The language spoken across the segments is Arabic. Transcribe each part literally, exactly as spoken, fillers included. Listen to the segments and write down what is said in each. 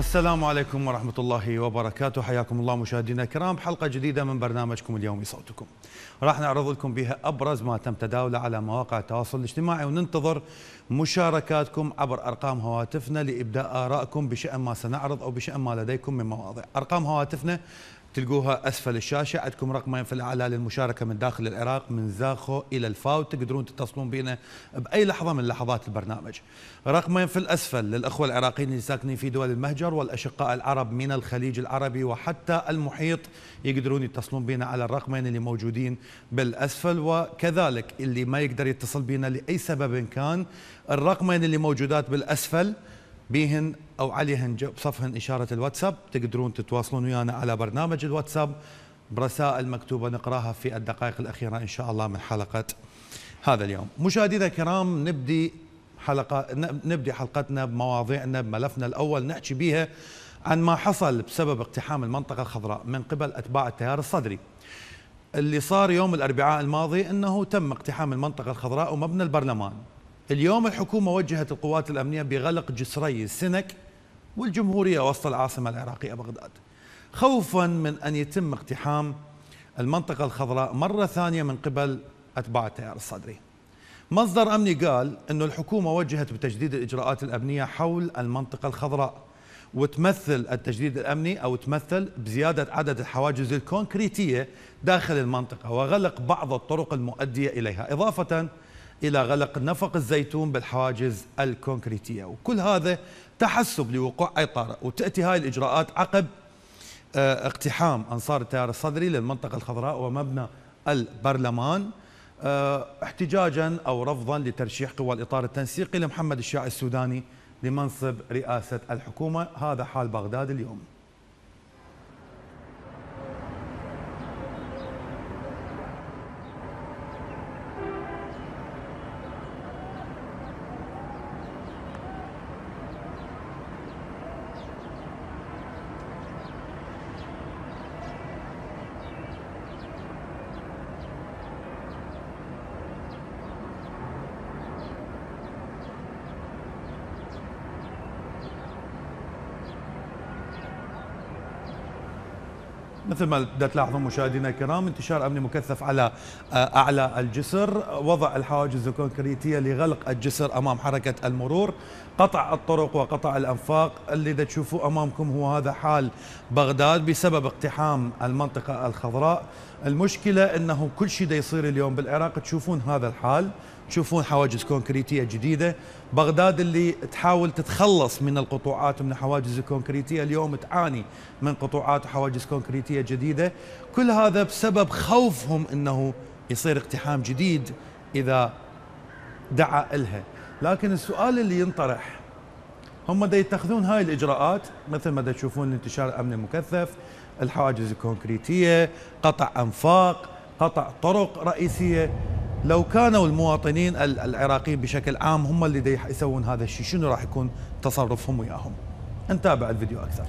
السلام عليكم ورحمة الله وبركاته. حياكم الله مشاهدينا الكرام بحلقة جديدة من برنامجكم اليومي صوتكم. راح نعرض لكم بها أبرز ما تم تداوله على مواقع التواصل الاجتماعي، وننتظر مشاركاتكم عبر أرقام هواتفنا لإبداء آرائكم بشأن ما سنعرض أو بشأن ما لديكم من مواضيع. أرقام هواتفنا تلقوها أسفل الشاشة، عندكم رقمين في الأعلى للمشاركة من داخل العراق من زاخو إلى الفاو، تقدرون تتصلون بنا بأي لحظة من لحظات البرنامج. رقمين في الأسفل للأخوة العراقيين اللي ساكنين في دول المهجر والأشقاء العرب من الخليج العربي وحتى المحيط، يقدرون يتصلون بنا على الرقمين اللي موجودين بالأسفل. وكذلك اللي ما يقدر يتصل بنا لأي سبب كان، الرقمين اللي موجودات بالأسفل بيهن أو عليهن بصفهن إشارة الواتساب، تقدرون تتواصلون ويانا على برنامج الواتساب برسائل مكتوبة نقراها في الدقائق الأخيرة إن شاء الله من حلقة هذا اليوم. مشاهدينا الكرام، نبدي حلقة نبدي حلقتنا بمواضيعنا بملفنا الأول، نحكي بيها عن ما حصل بسبب اقتحام المنطقة الخضراء من قبل أتباع التيار الصدري. اللي صار يوم الأربعاء الماضي أنه تم اقتحام المنطقة الخضراء ومبنى البرلمان. اليوم الحكومة وجهت القوات الأمنية بغلق جسري السنك والجمهورية وسط العاصمة العراقية بغداد، خوفا من أن يتم اقتحام المنطقة الخضراء مرة ثانية من قبل أتباع التيار الصدري. مصدر أمني قال أن الحكومة وجهت بتجديد الإجراءات الأمنية حول المنطقة الخضراء، وتمثل التجديد الأمني أو تمثل بزيادة عدد الحواجز الكونكريتية داخل المنطقة وغلق بعض الطرق المؤدية إليها، إضافة إلى غلق نفق الزيتون بالحواجز الكونكريتية. وكل هذا تحسب لوقوع أي طارئ، وتأتي هاي الإجراءات عقب اقتحام أنصار التيار الصدري للمنطقة الخضراء ومبنى البرلمان، احتجاجا أو رفضا لترشيح قوى الإطار التنسيقي لمحمد الشاعي السوداني لمنصب رئاسة الحكومة. هذا حال بغداد اليوم. مثل ما بدأ تلاحظون مشاهدينا الكرام، انتشار أمني مكثف على أعلى الجسر، وضع الحواجز الكونكريتية لغلق الجسر أمام حركة المرور، قطع الطرق وقطع الأنفاق. اللي دا تشوفوه أمامكم هو هذا حال بغداد بسبب اقتحام المنطقة الخضراء. المشكلة أنه كل شيء دا يصير اليوم بالعراق تشوفون هذا الحال، تشوفون حواجز كونكريتية جديدة. بغداد اللي تحاول تتخلص من القطوعات ومن الحواجز الكونكريتية اليوم تعاني من قطوعات وحواجز كونكريتية جديدة. كل هذا بسبب خوفهم أنه يصير اقتحام جديد إذا دعا إلها. لكن السؤال اللي ينطرح، هم دا يتخذون هاي الإجراءات مثل ما دا تشوفون الانتشار الأمني المكثف، الحواجز الكونكريتية، قطع أنفاق، قطع طرق رئيسية. لو كانوا المواطنين العراقيين بشكل عام هم اللي دا يسوون هذا الشيء، شنو راح يكون تصرفهم وياهم؟ نتابع الفيديو أكثر.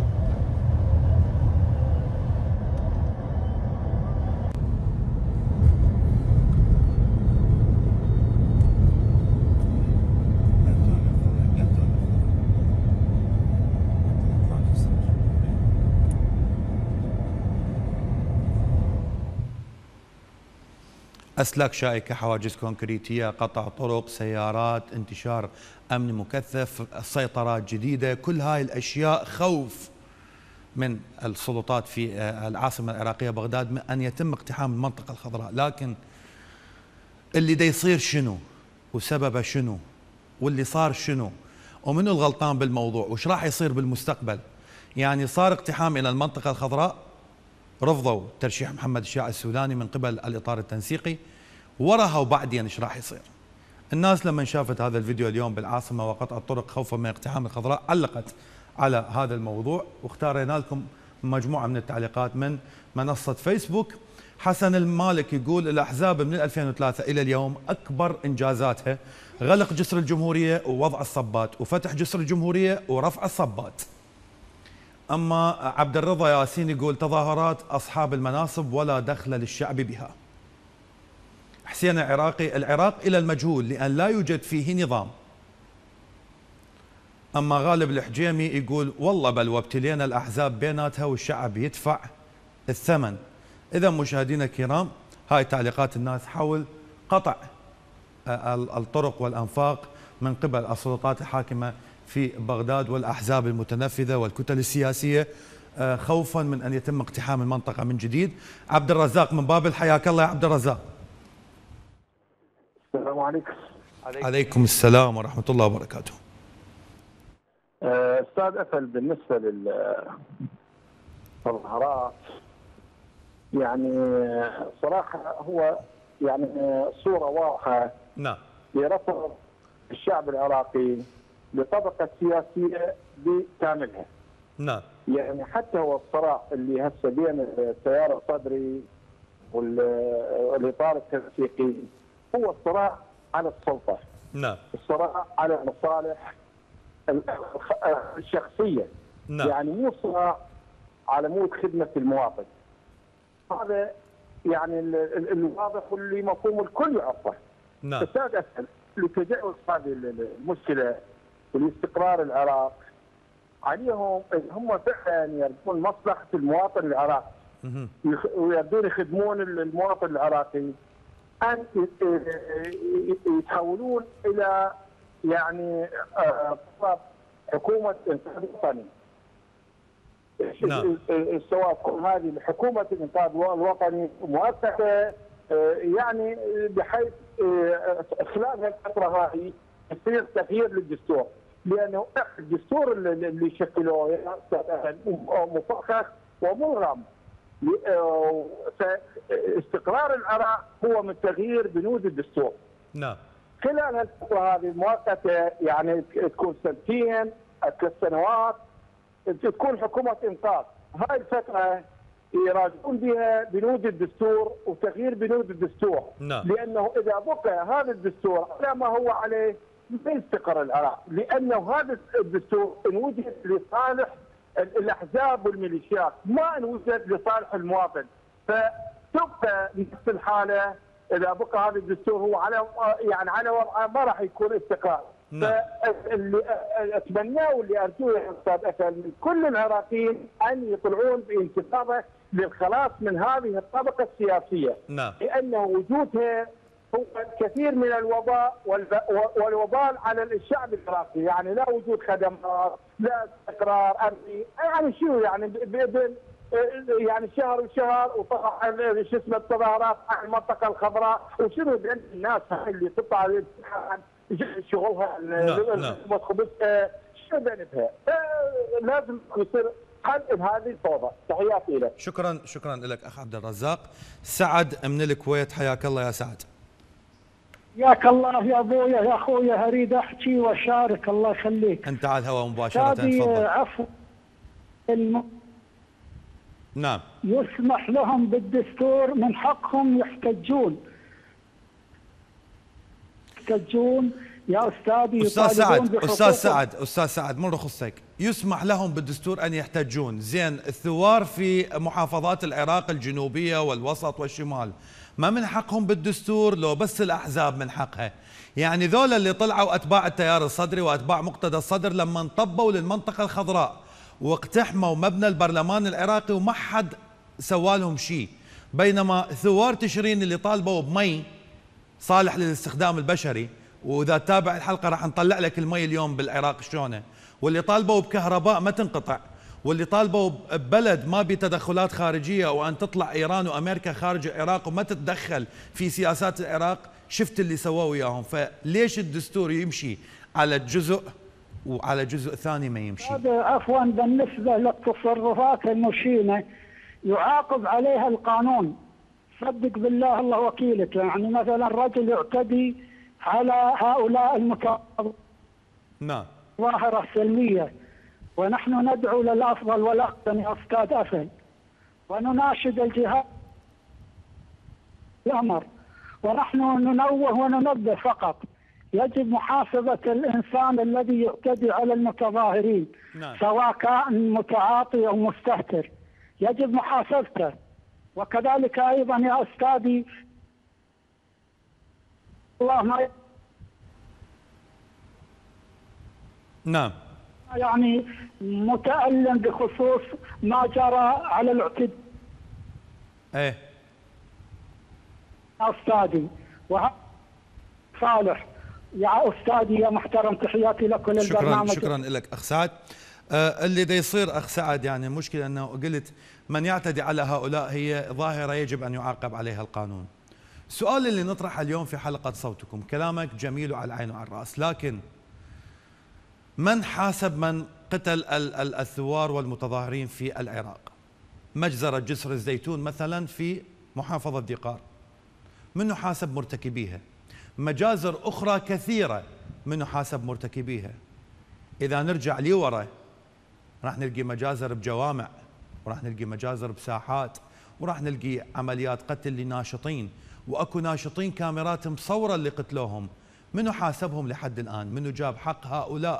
أسلاك شائكة، حواجز كونكريتية، قطع طرق، سيارات، انتشار أمني مكثف، سيطرات جديدة. كل هاي الأشياء خوف من السلطات في العاصمة العراقية بغداد من أن يتم اقتحام المنطقة الخضراء. لكن اللي دا يصير شنو وسببه شنو واللي صار شنو ومنو الغلطان بالموضوع وش راح يصير بالمستقبل؟ يعني صار اقتحام إلى المنطقة الخضراء، رفضوا ترشيح محمد الشاعي السوداني من قبل الإطار التنسيقي، وراها وبعدين ايش راح يصير؟ الناس لما شافت هذا الفيديو اليوم بالعاصمة وقطع الطرق خوفا من اقتحام الخضراء علقت على هذا الموضوع، واختارينا لكم مجموعة من التعليقات من منصة فيسبوك. حسن المالك يقول الأحزاب من ألفين وثلاثة إلى اليوم أكبر إنجازاتها غلق جسر الجمهورية ووضع الصبات، وفتح جسر الجمهورية ورفع الصبات. أما عبد الرضا ياسين يقول تظاهرات أصحاب المناصب ولا دخل للشعب بها. حسين العراقي العراق إلى المجهول لأن لا يوجد فيه نظام. أما غالب الحجيمي يقول والله بل وابتلينا الأحزاب بيناتها والشعب يدفع الثمن. إذا مشاهدينا الكرام هاي تعليقات الناس حول قطع الطرق والأنفاق من قبل السلطات الحاكمة في بغداد والأحزاب المتنفذة والكتل السياسية خوفا من أن يتم اقتحام المنطقة من جديد. عبد الرزاق من بابل، حياك الله يا عبد الرزاق. السلام عليكم. عليكم السلام ورحمة الله وبركاته. أستاذ أفل، بالنسبة للظهرات يعني صراحة هو يعني صورة واضحة نعم لرفض الشعب العراقي لطبقة سياسية بكاملها. نعم يعني حتى هو الصراع اللي هسه بين التيار الصدري والإطار التنسيقي هو الصراع على السلطة. نعم الصراع على المصالح الشخصية. نعم. يعني مو صراع على مود خدمة المواطن. هذا يعني الواضح واللي مفهوم الكل يعرفه. نعم. استاذ أسهل لتجاوز هذه المشكلة والاستقرار العراق عليهم هم فعلا يردون مصلحة المواطن العراقي ويردون يخدمون المواطن العراقي، أن يتحولون إلى يعني طلب حكومة إنقاذ وطني. نعم. سواء تكون هذه حكومة الإنقاذ الوطني مؤسسة يعني بحيث خلال الفترة هذه يصير تغيير للدستور، لأنه الدستور اللي شكلوه مفخخ ومغرم. فاستقرار العراق هو من تغيير بنود الدستور. نعم. خلال الفترة هذه المؤقتة يعني تكون سنتين ثلاث سنوات تكون حكومة إنقاذ. هاي الفترة يراجعون بها بنود الدستور وتغيير بنود الدستور. نعم. لأنه إذا بقى هذا الدستور على ما هو عليه ما يستقر العراق، لأنه هذا الدستور انوجد لصالح الأحزاب والميليشيات، ما انوجد لصالح المواطن. فتبقى نفس الحالة إذا بقى هذا الدستور هو على يعني على وضعه ما راح يكون استقرار. نعم. فاللي اتمناه واللي ارجوه يا استاذ أسل من كل العراقيين ان يطلعون بانتفاضه للخلاص من هذه الطبقه السياسيه. نعم. لانه وجودها هو كثير من الوباء والوبال على الشعب العراقي، يعني لا وجود خدمات، لا استقرار امني، يعني شو يعني بين يعني شهر وشهر وطلع شو اسمه التظاهرات على المنطقه الخضراء، وشنو بين الناس اللي تطلع الامتحان شغلها خبزها شو بينتها. لازم يصير حل هذه الفوضى. تحياتي لك. شكرا شكرا لك اخ عبد الرزاق. سعد من الكويت، حياك الله يا سعد. حياك الله يا ابويا يا اخويا، اريد احكي واشارك الله يخليك. انت على الهواء مباشره، تفضل. عفوا. الم... نعم. يسمح لهم بالدستور، من حقهم يحتجون يحتجون يا استاذي. استاذ سعد استاذ سعد استاذ سعد من رخصتك، يسمح لهم بالدستور ان يحتجون، زين الثوار في محافظات العراق الجنوبيه والوسط والشمال ما من حقهم بالدستور لو بس الاحزاب من حقها؟ يعني ذولا اللي طلعوا اتباع التيار الصدري واتباع مقتدى الصدر لما انطبوا للمنطقه الخضراء واقتحموا مبنى البرلمان العراقي وما حد سوالهم شيء، بينما ثوار تشرين اللي طالبوا بمي صالح للاستخدام البشري، واذا تتابع الحلقه راح نطلع لك المي اليوم بالعراق شلونه، واللي طالبوا بكهرباء ما تنقطع، واللي طالبوا ببلد ما بتدخلات خارجيه وان تطلع ايران وامريكا خارج العراق وما تتدخل في سياسات العراق، شفت اللي سووه وياهم. فليش الدستور يمشي على الجزء وعلى جزء ثاني ما يمشي؟ هذا عفوا بالنسبه للتصرفات المشينه يعاقب عليها القانون. صدق بالله الله وكيلك، يعني مثلا رجل يعتدي على هؤلاء المتظاهرين. نعم. ظاهرة سلمية، ونحن ندعو للأفضل والأحسن يا أستاذ أفل، ونناشد الجهات الأمر، ونحن ننوه وننبه فقط. يجب محاسبة الإنسان الذي يعتدي على المتظاهرين. نعم. سواء كان متعاطي أو مستهتر يجب محاسبته. وكذلك أيضا يا أستاذي الله ما نعم. يعني متألم بخصوص ما جرى على الاعتداء. ايه أستاذي صالح، يا أستاذي يا محترم، تحياتي لك وللبرنامج. شكرا شكرا لك أخ سعد. آه اللي دا يصير أخ سعد يعني المشكلة أنه قلت من يعتدي على هؤلاء هي ظاهرة يجب أن يعاقب عليها القانون. السؤال اللي نطرحه اليوم في حلقة صوتكم، كلامك جميل وعلى العين وعلى الرأس، لكن من حاسب من قتل الثوار والمتظاهرين في العراق؟ مجزرة جسر الزيتون مثلا في محافظة ديقار، منه حاسب مرتكبيها؟ مجازر أخرى كثيرة منه حاسب مرتكبيها. إذا نرجع لورا راح نلقي مجازر بجوامع، وراح نلقي مجازر بساحات، وراح نلقي عمليات قتل لناشطين، وأكو ناشطين كاميرات مصورة اللي قتلوهم. منه حاسبهم لحد الآن؟ منه جاب حق هؤلاء؟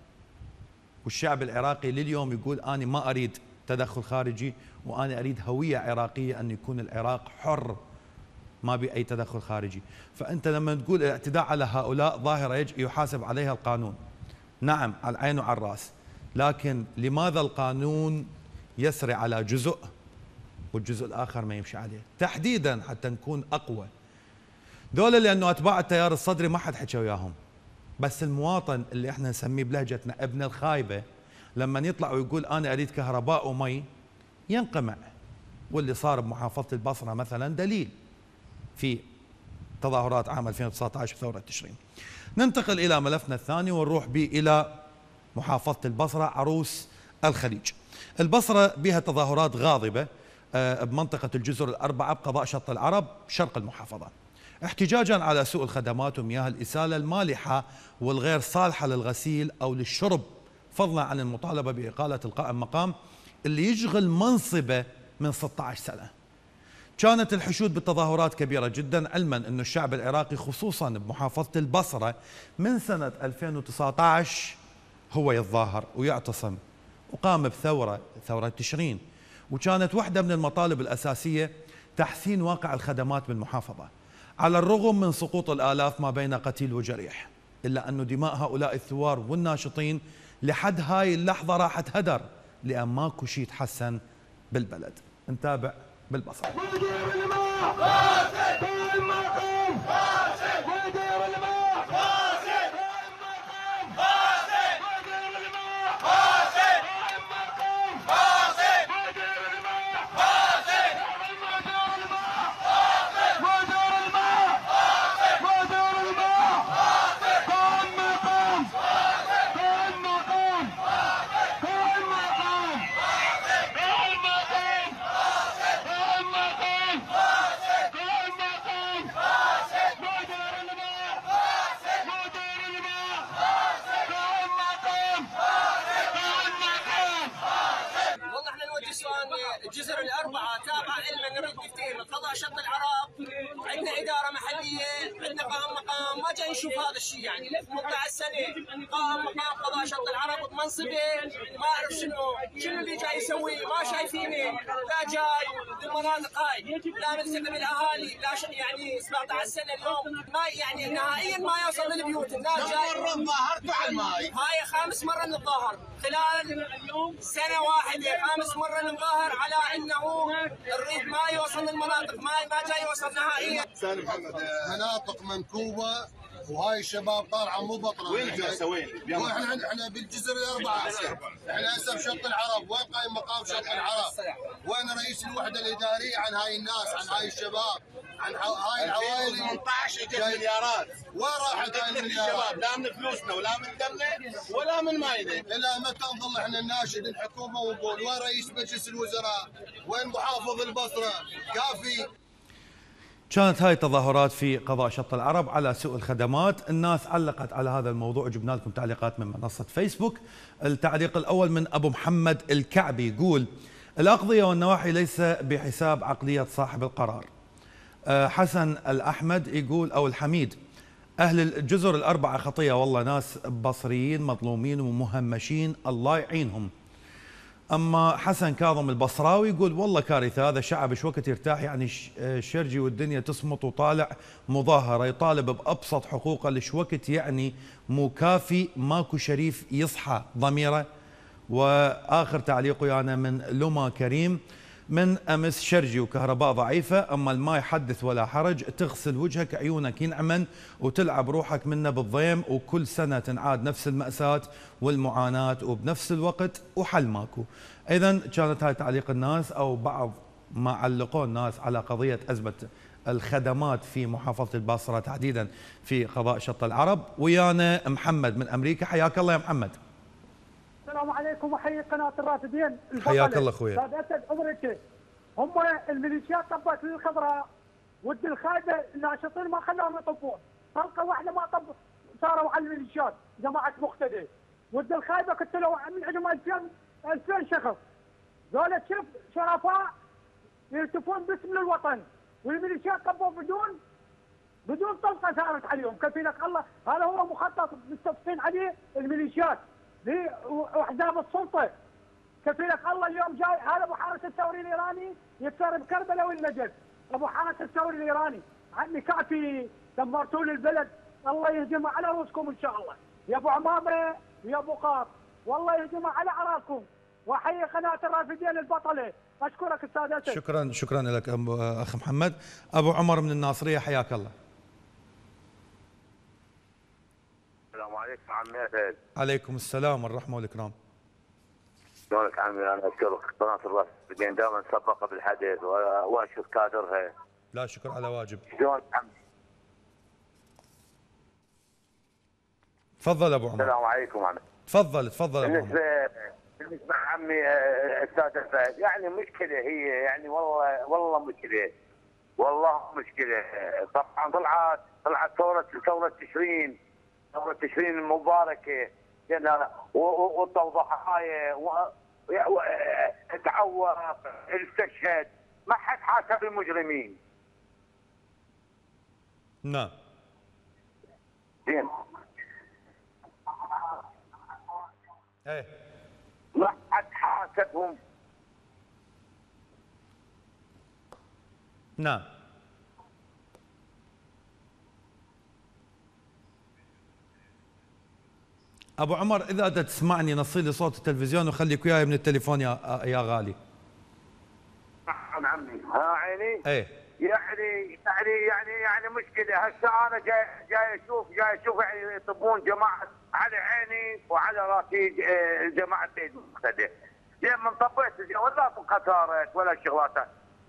والشعب العراقي لليوم يقول أنا ما أريد تدخل خارجي، وأنا أريد هوية عراقية، أن يكون العراق حر ما بأي تدخل خارجي. فأنت لما تقول الاعتداء على هؤلاء ظاهرة يجب يحاسب عليها القانون، نعم على العين وعلى الرأس، لكن لماذا القانون يسري على جزء والجزء الآخر ما يمشي عليه تحديدا حتى نكون أقوى؟ دولة لأنه أتباع التيار الصدري ما حد حكى وياهم، بس المواطن اللي احنا نسميه بلهجتنا ابن الخايبة لما يطلع ويقول أنا أريد كهرباء ومي ينقمع. واللي صار بمحافظة البصرة مثلا دليل في تظاهرات عام ألفين وتسعة عشر ثورة تشرين. ننتقل إلى ملفنا الثاني ونروح به إلى محافظة البصرة عروس الخليج. البصرة بها تظاهرات غاضبة بمنطقة الجزر الأربعة بقضاء شط العرب شرق المحافظة، احتجاجا على سوء الخدمات ومياه الإسالة المالحة والغير صالحة للغسيل أو للشرب، فضلا عن المطالبة بإقالة القائم مقام اللي يشغل منصبه من ستة عشر سنة. كانت الحشود بالتظاهرات كبيرة جدا، علما أن الشعب العراقي خصوصا بمحافظة البصرة من سنة ألفين وتسعة عشر هو يتظاهر ويعتصم، وقام بثورة ثورة تشرين، وكانت واحدة من المطالب الأساسية تحسين واقع الخدمات بالمحافظة، على الرغم من سقوط الآلاف ما بين قتيل وجريح، إلا أن دماء هؤلاء الثوار والناشطين لحد هاي اللحظة راحت هدر، لأن ماكو شيء يتحسن بالبلد. نتابع بالبصرة. الجزر الأربعة تابعة إلنا نريد نفتهم قضاء شط العرب، عندنا إدارة محلية، عندنا قائم مقام، ما جاي نشوف هذا الشيء يعني ثمانية عشر سنة قائم مقام قضاء شط العرب بمنصبه، ما أعرف شنو شنو اللي جاي يسوي، ما شايفينه، لا جاي بالمناطق هاي، لا ملتقي بالأهالي، لا يعني سبعة عشر سنة اليوم ما يعني نهائيا ما يوصل للبيوت، الناس جاي. مرة تظاهرتوا على الماي؟ هاي خامس مرة نتظاهر خلال سنة واحدة، خامس مرة نتظاهر على انه الريح ما يوصل للمناطق، ما ما جاي يوصل نهائيا. سالم محمد مناطق منكوبه وهاي الشباب طالعه مو بطله. وين احنا وين؟ واحنا احنا بالجزر الاربعه، احنا هسه بشط العرب، وين قايم مقام شط العرب؟ وين رئيس الوحده الاداريه عن هاي الناس، عن هاي الشباب، عن هاي العوائل؟ ثمانية عشر اجت مليارات، وين راحت هاي المليارات؟ لا من فلوسنا ولا من دمنا ولا من ماينا. الى متى نظل احنا نناشد الحكومه ونقول وين رئيس مجلس الوزراء؟ وين محافظ البصره؟ كافي. كانت هاي التظاهرات في قضاء شط العرب على سوء الخدمات. الناس علقت على هذا الموضوع، جبنا لكم تعليقات من منصة فيسبوك. التعليق الأول من أبو محمد الكعبي يقول الأقضية والنواحي ليس بحساب عقلية صاحب القرار. حسن الأحمد يقول أو الحميد أهل الجزر الأربعة خطية والله، ناس بصريين مظلومين ومهمشين الله يعينهم. اما حسن كاظم البصراوي يقول والله كارثه، هذا الشعب ايش وقت يرتاح يعني الشرجي والدنيا تصمت وطالع مظاهره يطالب بابسط حقوقه، ليش وقت يعني مو كافي، ماكو شريف يصحى ضميره. واخر تعليقه انا من لما كريم من امس: شرجي وكهرباء ضعيفه، اما الماء حدث ولا حرج، تغسل وجهك عيونك ينعمن وتلعب روحك منه بالضيم، وكل سنه تنعاد نفس الماساه والمعاناه وبنفس الوقت وحل ماكو. اذا كانت هاي تعليق الناس او بعض ما علقوا الناس على قضيه ازمه الخدمات في محافظه البصره تحديدا في قضاء شط العرب. ويانا محمد من امريكا، حياك الله يا محمد. السلام عليكم وحيي قناه الرافدين. حياك الله اخويا. استاذ اسد عمرك، هم الميليشيات طبت للخضراء ود الخايبه الناشطين ما خلاهم يطبون، طلقه واحده ما طب صاروا على الميليشيات جماعه مقتدى، ود الخايبه قتلوا من عندهم ألفين ألفين شخص، ذولا شوف شرفاء يهتفون باسم الوطن، والميليشيات طبوا بدون بدون طلقه صارت عليهم، كفيلك الله هذا هو مخطط مستفصين عليه الميليشيات واحزاب السلطه. كفيلك الله اليوم جاي هذا ابو حارس الثوري الايراني يكسر بكربلاء والنجف، ابو حارس الثوري الايراني عني كافي دمرتوا لي البلد، الله يهجم على رؤوسكم ان شاء الله يا ابو عمامه ويا ابو قاط، والله يهجم على اعراضكم. واحيي قناه الرافدين البطله، اشكرك استاذ اسد. شكرا شكرا لك اخ محمد. ابو عمر من الناصريه، حياك الله. السلام عليكم عمي اسد. عليكم السلام والرحمه والاكرام. شلونك عمي؟ انا اشكرك قناه الرافدين دائما سبقه بالحدث واشكر كادرها. لا شكر على واجب. شلونك عمي؟ تفضل ابو عمر. السلام عليكم عمي. تفضل تفضل ابو عمر. بالنسبه بالنسبه عمي استاذ فهد، يعني مشكله هي يعني والله والله مشكله والله مشكله. طبعا طلعت طلعت ثوره ثوره تشرين ثوره تشرين المباركه والضحايا تعور استشهد، ما حد حاسب المجرمين. نعم. زين. ايه. ما حد حاسبهم. نعم. ابو عمر اذا انت تسمعني نصي لي صوت التلفزيون وخليك وياي من التليفون يا يا غالي. نعم عمي. ها عيني؟ ايه. يعني يعني يعني يعني مشكله هسه انا جاي جاي اشوف جاي اشوف يعني يطبون جماعه على عيني وعلى راسي جماعه المقتدى. زين من طبيت ولا قطارات ولا شغلات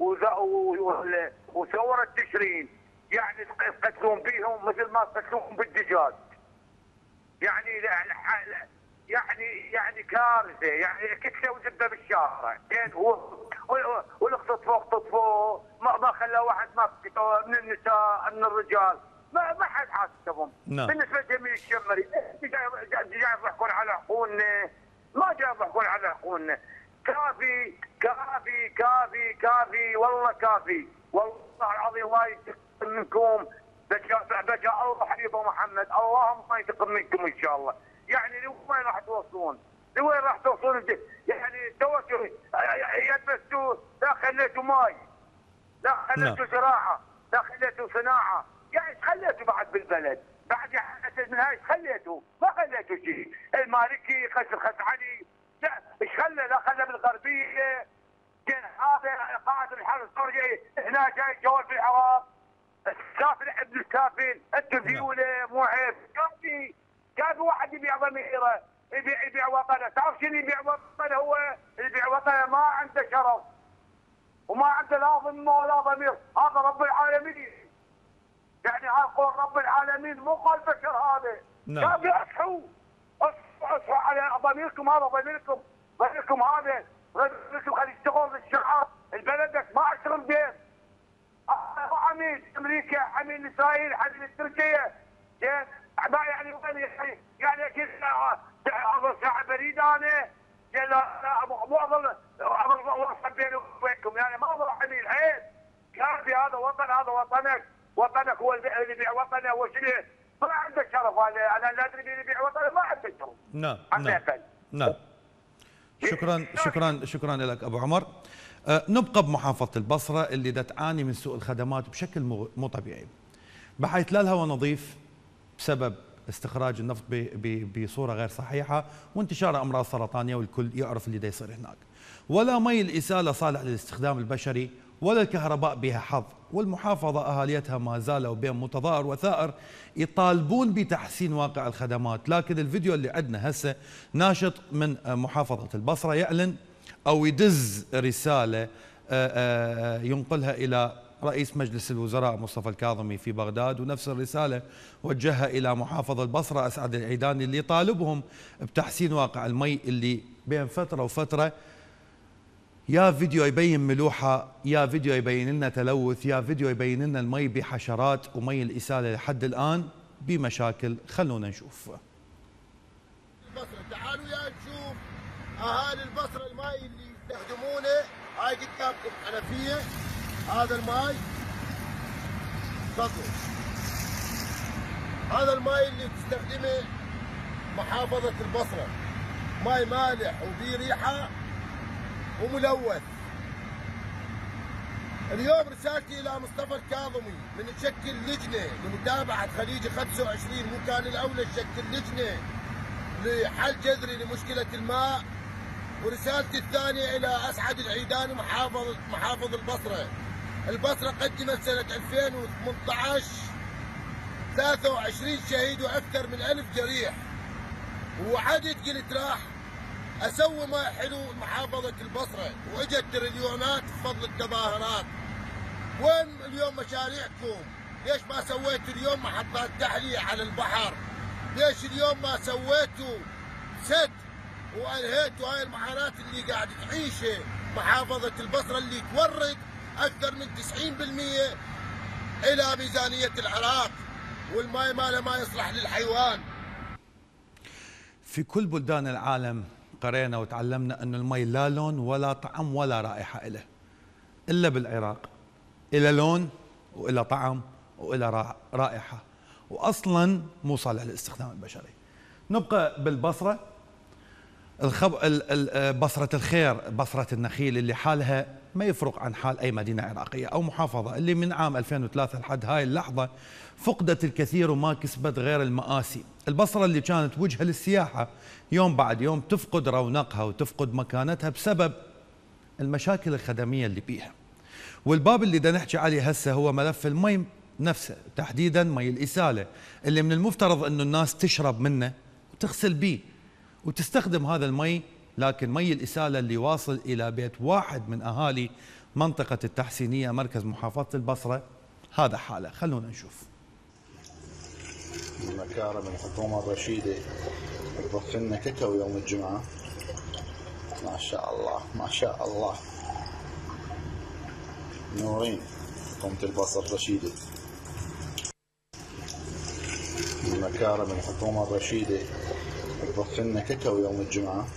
وثوره تشرين يعني يقتلون بيهم مثل ما يقتلون بالدجاج. يعني يعني يعني كارثه، يعني كتله وزبده بالشارع، زين والاخت فوق تطفوا ما ما خلى واحد ما من النساء من الرجال، ما ما حد حاسبهم. نعم. بالنسبه لجميل الشمري جاي جاي يضحكون على حقوقنا، ما جاي يضحكون على حقوقنا. كافي كافي كافي كافي والله كافي، والله العظيم الله ينتقم منكم. بجاء بجاء الله حبيبه محمد، اللهم ما ينتقم منكم ان شاء الله. يعني لوين راح توصلون؟ لوين راح توصلون؟ يعني توجه يدبستوا، لا خليتوا ماي، لا خليتوا زراعه، لا خليتوا صناعه، يعني ايش خليتوا بعد بالبلد؟ بعد من هاي ايش خليتوا؟ ما خليتوا شيء. المالكي خس خس علي، لا ايش خلى؟ لا خلى بالغربيه، كان هذا قائد الحرس جاي هنا جاي جول في العراق. السافل ابن السافل، انتم ديوله مو عيب، كافي كافي واحد يبيع ضميره، يبيع يبيع وطنه، تعرف شنو يبيع وطنه؟ هو يبيع وطنه ما عنده شرف وما عنده لا ضمه ولا ضمير، هذا رب العالمين. يعني هذا قول رب العالمين مو قول بشر هذا. نعم. كافي اصحوا اصحوا على ضميركم، هذا ضميركم ضميركم هذا ضميركم خلي يشتغل بالشعب، البلد ما اشتغل بيت. عميل امريكا، عميل اسرائيل، عميل تركيا، زين ما يعني وين يعني يعني اكيد اظل ساعه بريد انا، زين مو اظل اظل وصل بيني وبينكم، يعني ما اظل عميل عيب. كافي هذا وطن، هذا وطنك، وطنك هو اللي يبيع وطنه، هو شنو؟ ما عنده شرف. انا انا لا ادري مين يبيع وطنه، ما عنده شرف. نعم نعم نعم. شكرا شكرا شكرا لك ابو عمر. أه نبقى بمحافظه البصره اللي دا تعاني من سوء الخدمات بشكل مو طبيعي، بحيث لا الهواء نظيف بسبب استخراج النفط بصوره غير صحيحه وانتشار امراض سرطانيه، والكل يعرف اللي دا يصير هناك، ولا مي الاساله صالح للاستخدام البشري، ولا الكهرباء بها حظ. والمحافظه اهاليتها ما زالوا بين متظاهر وثائر يطالبون بتحسين واقع الخدمات. لكن الفيديو اللي عندنا هسه ناشط من محافظه البصره يعلن او يدز رساله ينقلها الى رئيس مجلس الوزراء مصطفى الكاظمي في بغداد، ونفس الرساله وجهها الى محافظ البصره اسعد العيداني اللي يطالبهم بتحسين واقع المي اللي بين فتره وفتره يا فيديو يبين ملوحه، يا فيديو يبين لنا تلوث، يا فيديو يبين لنا المي بحشرات، ومي الاساله لحد الان بمشاكل. خلونا نشوف. البصره تعالوا يا نشوف اهالي البصره الماي اللي يستخدمونه. هاي قدامكم حنفيه، هذا الماي تفضلوا، هذا الماي اللي تستخدمه محافظه البصره، ماي مالح وفيه ريحه وملوث. اليوم رسالتي الى مصطفى الكاظمي من نشكل لجنه لمتابعه خليج خمسة وعشرين، مو كان الاولى نشكل لجنه لحل جذري لمشكله الماء. ورسالتي الثانيه الى اسعد العيداني محافظ محافظ البصره. البصره قدمت سنه ألفين وثمانية عشر ثلاثة وعشرين شهيد واكثر من ألف جريح، ووعدت قلت راح اسوي ما حلو محافظه البصره، واجت تريليونات بفضل التظاهرات. وين اليوم مشاريعكم؟ ليش ما سويتوا اليوم محطات تحليه على البحر؟ ليش اليوم ما سويتوا سد وانهيتوا هاي المعاناه اللي قاعد تعيشها محافظه البصره اللي تورد اكثر من تسعين بالمئة الى ميزانيه العراق، والماء ماله ما يصلح للحيوان. في كل بلدان العالم قرينا وتعلمنا أن المي لا لون ولا طعم ولا رائحة إله، إلا بالعراق إلى لون وإلى طعم وإلى رائحة، وأصلا مو صالح للاستخدام البشري. نبقى بالبصرة، الخب... بصرة الخير، بصرة النخيل اللي حالها ما يفرق عن حال أي مدينة عراقية أو محافظة، اللي من عام ألفين وثلاثة لحد هاي اللحظة فقدت الكثير وما كسبت غير المآسي. البصرة اللي كانت وجهة للسياحة يوم بعد يوم تفقد رونقها وتفقد مكانتها بسبب المشاكل الخدمية اللي بيها. والباب اللي دا نحكي عليه هسه هو ملف المي نفسه، تحديدا مي الإسالة اللي من المفترض أنه الناس تشرب منه وتغسل بيه وتستخدم هذا المي، لكن مي الإسالة اللي واصل إلى بيت واحد من أهالي منطقة التحسينية مركز محافظة البصرة هذا حاله. خلونا نشوف. من مكارم الحكومة الرشيدة تطبخ لنا كيكة يوم الجمعة، ما شاء الله ما شاء الله، نورين حكومة البصر الرشيدة. من مكارم الحكومة الرشيدة تطبخ لنا كيكة يوم الجمعة.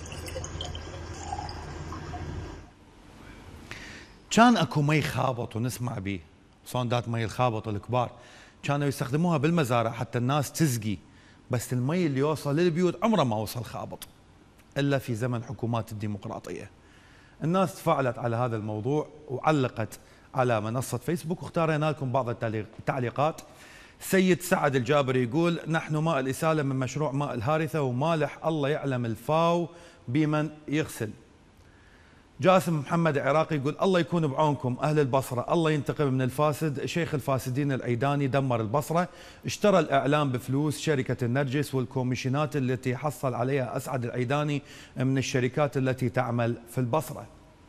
كان اكو مي خابط ونسمع به صوندات مي الخابط الكبار كانوا يستخدموها بالمزارع حتى الناس تسقي، بس المي اللي يوصل للبيوت عمره ما وصل خابط الا في زمن حكومات الديمقراطيه. الناس تفاعلت على هذا الموضوع وعلقت على منصه فيسبوك، واختارينا لكم بعض التعليقات. سيد سعد الجابري يقول: نحن ماء الإسالة من مشروع ماء الهارثة ومالح، الله يعلم الفاو بمن يغسل. جاسم محمد عراقي يقول: الله يكون بعونكم أهل البصرة، الله ينتقم من الفاسد، شيخ الفاسدين العيداني دمر البصرة، اشترى الإعلام بفلوس شركة النرجس والكوميشنات التي حصل عليها أسعد العيداني من الشركات التي تعمل في البصرة.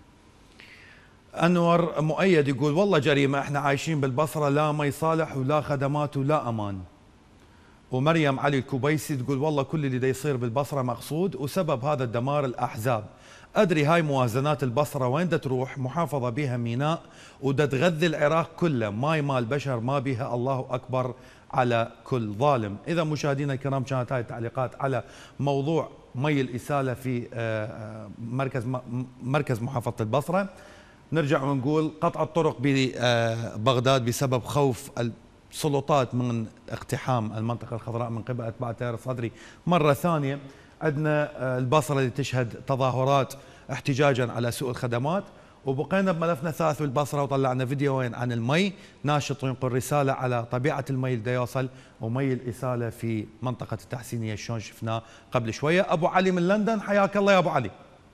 أنور مؤيد يقول: والله جريمة، احنا عايشين بالبصرة لا مي صالح ولا خدمات ولا أمان. ومريم علي الكوبيسي تقول: والله كل اللي دا يصير بالبصرة مقصود وسبب هذا الدمار الأحزاب. أدري هاي موازنات البصرة وين دا تروح، محافظة بها ميناء ودا تغذي العراق كله، ماي مال بشر ما بها، الله أكبر على كل ظالم. إذا مشاهدينا الكرام كانت هاي التعليقات على موضوع مي الإسالة في مركز مركز محافظة البصرة. نرجع ونقول قطع الطرق ببغداد بسبب خوف السلطات من اقتحام المنطقة الخضراء من قبل أتباع التيار الصدري مرة ثانية. عندنا البصرة اللي تشهد تظاهرات احتجاجا على سوء الخدمات، وبقينا بملفنا الثالث بالبصرة وطلعنا فيديوين عن المي، ناشط ينقل رسالة على طبيعة المي اللي يوصل ومي الإسالة في منطقة التحسينية شلون شفناه قبل شوية. أبو علي من لندن، حياك الله يا أبو علي.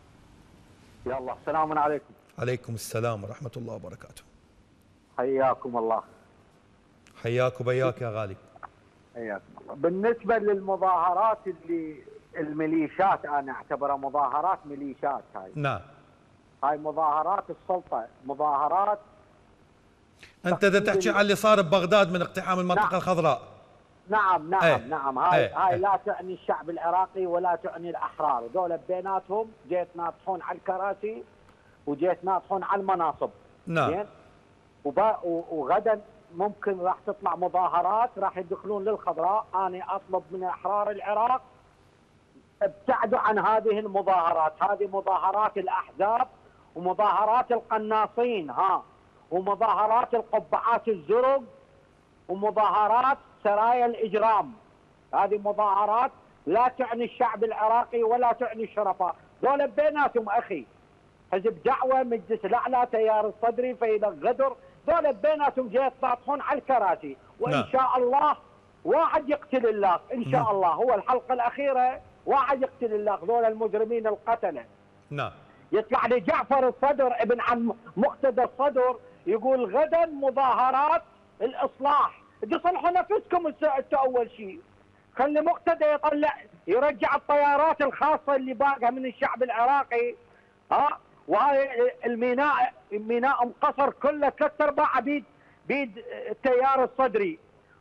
يلا السلام عليكم. عليكم السلام ورحمة الله وبركاته. حياكم الله. حياك وبياك يا غالي. حياكم الله. بالنسبة للمظاهرات اللي الميليشيات، أنا أعتبرها مظاهرات ميليشيات هاي. نعم. هاي مظاهرات السلطة، مظاهرات. أنت إذا تحكي عن اللي صار ببغداد من اقتحام المنطقة نعم. الخضراء. نعم نعم ايه. نعم هاي ايه. هاي ايه. لا تعني الشعب العراقي ولا تعني الأحرار، دول بيناتهم جيت ناطحون على الكراسي وجيت ناطحون على المناصب. نعم. زين؟ وغدا ممكن راح تطلع مظاهرات راح يدخلون للخضراء. أنا أطلب من أحرار العراق ابتعدوا عن هذه المظاهرات، هذه مظاهرات الأحزاب ومظاهرات القناصين ها ومظاهرات القبعات الزرق ومظاهرات سرايا الإجرام. هذه مظاهرات لا تعني الشعب العراقي ولا تعني الشرفاء، دول بيناتهم أخي. حزب دعوة، مجلس الأعلى، تيار الصدري، فيلق غدر، دول بيناتهم جاي يطاطحون على الكراسي، وإن نعم. شاء الله واحد يقتل الله، إن شاء نعم. الله. هو الحلقة الأخيرة واحد يقتل الله، دول المجرمين القتلة. نعم. يطلع لي جعفر الصدر ابن عم مقتدى الصدر يقول غدا مظاهرات الإصلاح. تصلحوا نفسكم انتوا أول شيء. خلي مقتدى يطلع يرجع الطيارات الخاصة اللي باقها من الشعب العراقي. ها وهاي الميناء ميناء مقصر كله ثلاث ارباع بيد بيد التيار الصدري.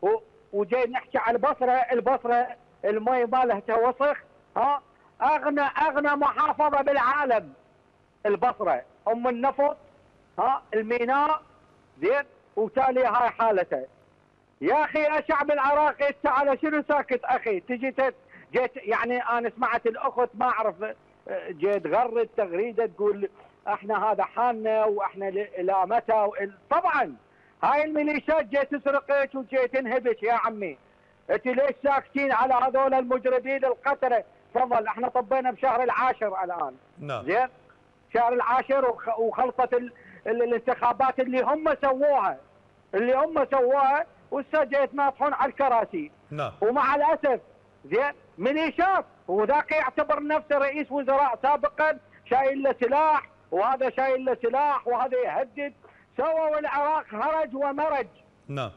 وجاي نحكي على البصره، البصره المي مالها وسخ. ها اغنى اغنى محافظه بالعالم البصره، ام النفط. ها الميناء زين وتالي هاي حالته. يا اخي الشعب العراقي انت على شنو ساكت اخي؟ تجي جيت يعني انا سمعت الاخت ما اعرف جيت تغرد تغريده تقول احنا هذا حالنا واحنا لا متى. طبعا هاي الميليشيات جيت تسرقك وجيت تنهبك يا عمي. انت ليش ساكتين على هذول المجرمين القتله؟ تفضل احنا طبينا بشهر العاشر الان. نعم. زين شهر العاشر وخلصت ال ال الانتخابات اللي هم سووها اللي هم سووها وهسه جيت ناطحون على الكراسي. نعم. ومع الاسف زين ميليشيات، وذاك يعتبر نفسه رئيس وزراء سابقا شايل له سلاح وهذا شايل له سلاح وهذا يهدد. سووا العراق هرج ومرج. نعم.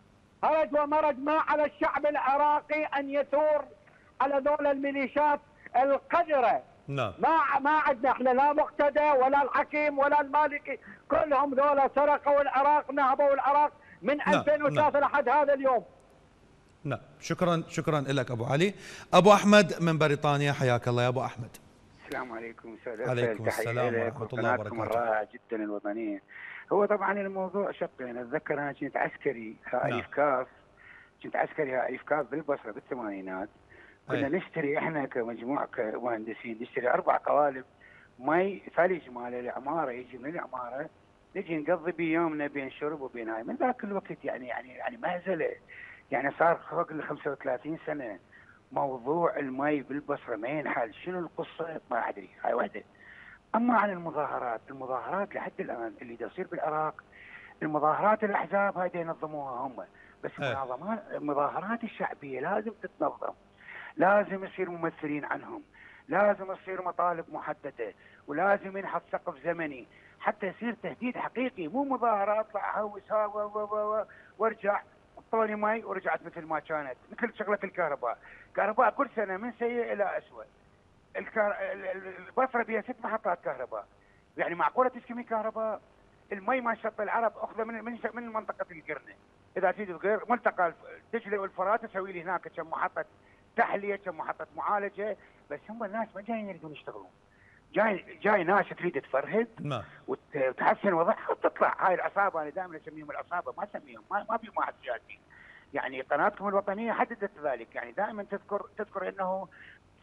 هرج ومرج. ما على الشعب العراقي ان يثور على ذول الميليشيات القذره. نعم. ما ما عندنا احنا لا مقتدى ولا الحكيم ولا المالكي، كلهم ذولا سرقوا العراق، نهبوا العراق من نعم. ألفين وثلاثة نعم. لحد هذا اليوم. نعم. شكرا شكرا لك ابو علي. ابو احمد من بريطانيا، حياك الله يا ابو احمد. السلام عليكم استاذ. عليكم السلام ورحمه الله وبركاته. الرائعه جدا الوطنيه. هو طبعا الموضوع شقين. اتذكر انا كنت عسكري ها الف كاف، كنت عسكري ها الف كاف بالبصره بالثمانينات. كنا أي. نشتري احنا كمجموعه كمهندسين نشتري اربع قوالب مي ثلج مال العماره يجي من العماره، نجي نقضي بيومنا بين شرب وبين هاي. من ذاك الوقت يعني يعني يعني مهزله، يعني صار فوق ال خمسة وثلاثين سنه. موضوع المي بالبصره ما ينحل. شنو القصه؟ ما ادري. هاي واحده. اما عن المظاهرات، المظاهرات لحد الان اللي تصير بالعراق، المظاهرات الاحزاب هاي ينظموها هم، بس المنظمات المظاهرات الشعبيه لازم تتنظم، لازم يصير ممثلين عنهم، لازم يصير مطالب محدده، ولازم ينحط سقف زمني حتى يصير تهديد حقيقي، مو مظاهرات اطلع اهوس ها وارجع اعطوني مي ورجعت مثل ما كانت، مثل شغله الكهرباء، الكهرباء كل سنه من سيء الى اسوء. الكار... البصره بها ست محطات كهرباء، يعني معقوله تسكمي كهرباء؟ المي ما شط العرب اخذه من من من منطقه القرنه، اذا تريد غير ملتقى دجله والفرات تسوي لي هناك كم محطه تحليه كم محطه معالجه، بس هم الناس ما جايين يريدون يشتغلون. جاي جاي ناس تريد تفرهد نعم وتحسن وضعها وتطلع. هاي العصابه انا دائما اسميهم العصابه، ما اسميهم ما, ما في واحد سياسي. يعني قناتكم الوطنيه حددت ذلك، يعني دائما تذكر تذكر انه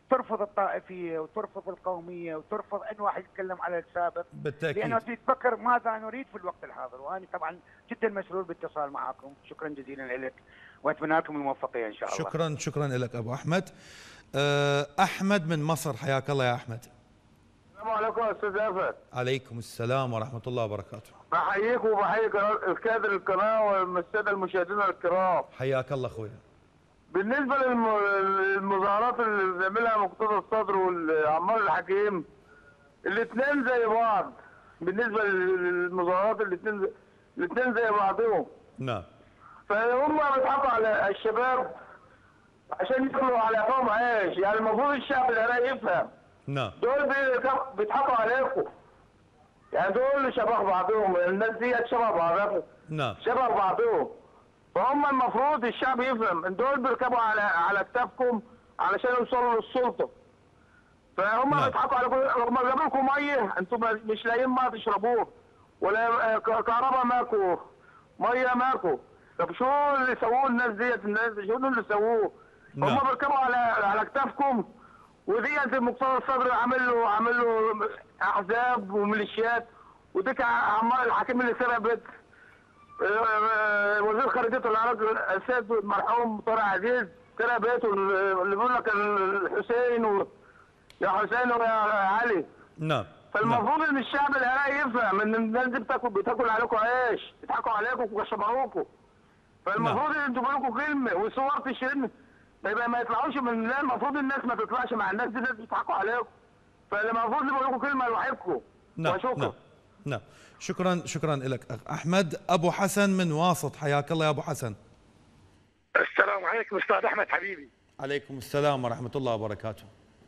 ترفض الطائفيه وترفض القوميه وترفض ان واحد يتكلم على السابق، بالتاكيد، لانه تفكر ماذا نريد في الوقت الحاضر. وانا طبعا جدا مسرور بالاتصال معكم، شكرا جزيلا لك واتمنى لكم الموفقيه ان شاء الله. شكرا شكرا لك ابو احمد. احمد من مصر، حياك الله يا احمد. السلام عليكم يا استاذ افت. عليكم السلام ورحمه الله وبركاته. بحييك وبحيي الكادر القناه والساده المشاهدين الكرام. حياك الله اخويا. بالنسبه للمظاهرات اللي بيعملها مقتدى الصدر والعمار الحكيم، الاثنين زي بعض. بالنسبه للمظاهرات الاثنين الاثنين زي بعضهم. نعم. فهم بيضحكوا على الشباب عشان ياكلوا على قفاهم عيش، يعني المفروض الشعب العراقي يفهم. نعم. دول بيضحكوا عليكم. يعني دول شبه بعضهم، الناس دي شبه بعضهم. نعم. شبه بعضهم. فهم المفروض الشعب يفهم ان دول بيركبوا على على كتافكم علشان يوصلوا للسلطه. فهم نعم. بيضحكوا عليكم، هم جابوا لكم ميه انتم مش لاقيين ميه تشربوه، ولا كهرباء ماكو، ميه ماكو. طب شو اللي سووه الناس ديت؟ الناس شو اللي سووه؟ نعم. هم بيركبوا على على كتافكم، وديت المقتدى الصدر عامل له عامل له احزاب وميليشيات، وديك عمار الحكيم اللي سرق بيت وزير خارجيه العراق السيد المرحوم طارق عزيز، سرق بيته اللي بيقول لك الحسين و... يا حسين ويا علي. نعم. فالمفروض ان الشعب العراقي يفهم ان الناس دي بتاكل بتاكل عليكم عيش، بيضحكوا عليكم وشبهوكم. فالمفروض ان انتوا لكم كلمه وصور تشيرين يبقى ما يطلعوش من، لا المفروض الناس ما تطلعش مع الناس دي، الناس بيضحكوا عليكم. فالمفروض يبقوا لكم كلمه لوحدكم. نعم. وشكرا. نعم. نعم. شكرا شكرا لك اخ احمد. ابو حسن من واسط، حياك الله يا ابو حسن. السلام عليكم استاذ احمد حبيبي. عليكم السلام ورحمه الله وبركاته.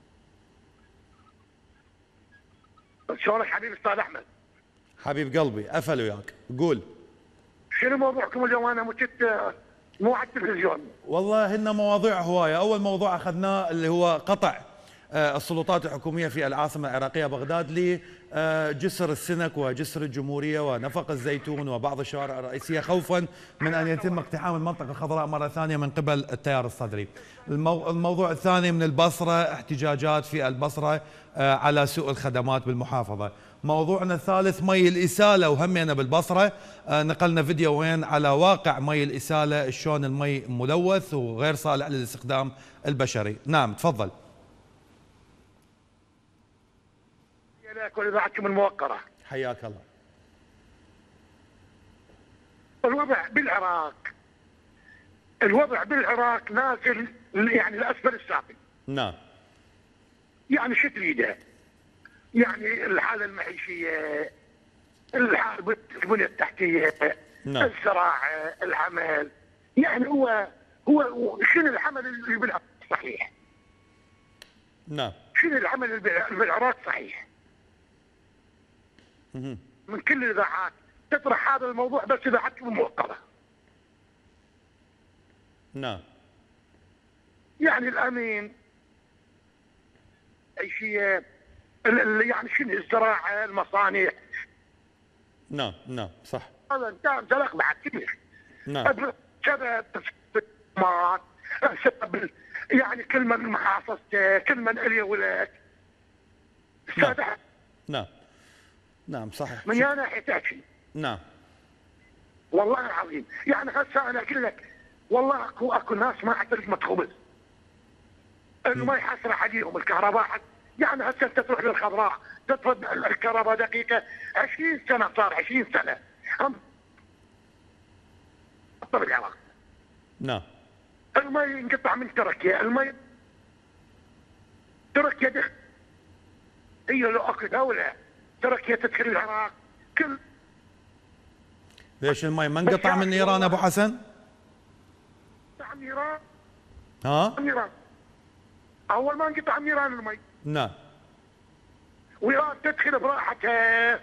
شلونك حبيبي استاذ احمد؟ حبيب قلبي، افل وياك، قول. شنو موضوعكم اليوم؟ انا مشيت مو على التلفزيون. والله هن مواضيع هوايه، اول موضوع اخذناه اللي هو قطع السلطات الحكوميه في العاصمه العراقيه بغداد لجسر السنك وجسر الجمهوريه ونفق الزيتون وبعض الشوارع الرئيسيه، خوفا من ان يتم اقتحام المنطقه الخضراء مره ثانيه من قبل التيار الصدري. المو... الموضوع الثاني من البصره، احتجاجات في البصره على سوء الخدمات بالمحافظه. موضوعنا الثالث مي الإسالة، وهمينا بالبصرة نقلنا فيديو وين على واقع مي الإسالة شلون المي ملوث وغير صالح للاستخدام البشري. نعم تفضل. لك ولإذاعتكم الموقرة. حياك الله. الوضع بالعراق الوضع بالعراق نازل يعني لأسفل السافل. نعم. يعني شو تريده؟ يعني الحالة المعيشية، الحالة البنية التحتية، نعم. الزراعة، العمل، يعني هو هو شنو العمل اللي بالعراق صحيح؟ نعم. شنو العمل اللي بالعراق صحيح؟ مه. من كل الإذاعات تطرح هذا الموضوع بس إذاعتكم الموقرة. نعم. يعني الأمين عيشية، يعني شنو الزراعة، المصانع. نعم نعم صح. هذا انت زلق بعد كبير. نعم. سبب سبب يعني كل من محافظته، كل من الي ولد. نعم. نعم نعم صحيح. من يا ناحية تحكي. نعم. والله العظيم، يعني هسه انا اقول لك والله اكو اكو ناس ما حتى لقمة خبز. انه ما يحصل عليهم الكهرباء حتى. يعني هسه انت تروح للخضراء تطلب الكهرباء دقيقه عشرين سنه، صار عشرين سنه هم بالعراق. نعم. المي ينقطع من تركيا، المي تركيا دخل هي لو اكو دوله تركيا تدخل العراق كل. ليش المي ما انقطع من ايران ابو حسن؟ من ايران. ها؟ من ايران. اول ما انقطع من ايران المي. نعم. وإيران تدخل براحتها